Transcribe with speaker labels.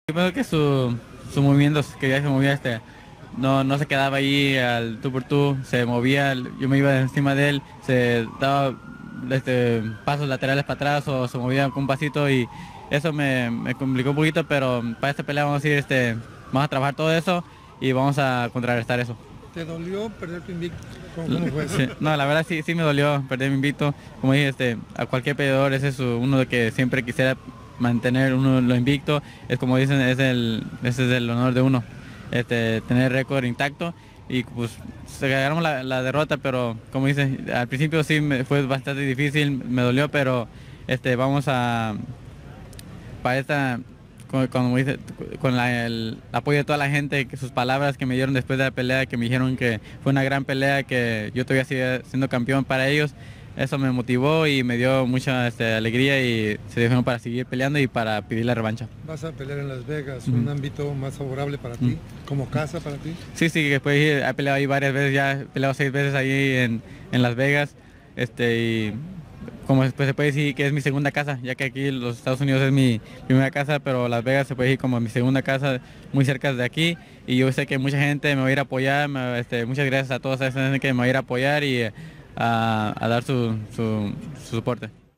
Speaker 1: Yo pienso que su movimiento, que ya se movía, no se quedaba ahí al tú por tú, se movía, yo me iba encima de él, se daba pasos laterales para atrás o se movía con un pasito y eso me complicó un poquito, pero para esta pelea vamos a ir, vamos a trabajar todo eso y vamos a contrarrestar eso.
Speaker 2: ¿Te dolió perder tu invicto? ¿Cómo fue eso?
Speaker 1: Sí, no, la verdad sí me dolió perder mi invicto. Como dije, a cualquier peleador es eso, uno de que siempre quisiera mantener uno lo invicto. Es como dicen, ese es el honor de uno, tener récord intacto. Y pues se ganamos la derrota, pero como dice, al principio sí fue bastante difícil, me dolió, pero vamos a para esta como dice, con el apoyo de toda la gente, que sus palabras que me dieron después de la pelea, que me dijeron que fue una gran pelea, que yo todavía sigue siendo campeón para ellos, eso me motivó y me dio mucha alegría y se dijeron para seguir peleando y para pedir la revancha.
Speaker 2: Vas a pelear en Las Vegas, un ámbito más favorable para ti, como casa para ti.
Speaker 1: Sí, después he peleado ahí varias veces, ya he peleado 6 veces ahí en Las Vegas, y como después se puede decir que es mi segunda casa, ya que aquí los Estados Unidos es mi primera casa, pero Las Vegas se puede decir como mi segunda casa, muy cerca de aquí, y yo sé que mucha gente me va a ir a apoyar, muchas gracias a todos esa gente que me va a ir a apoyar y a dar su soporte.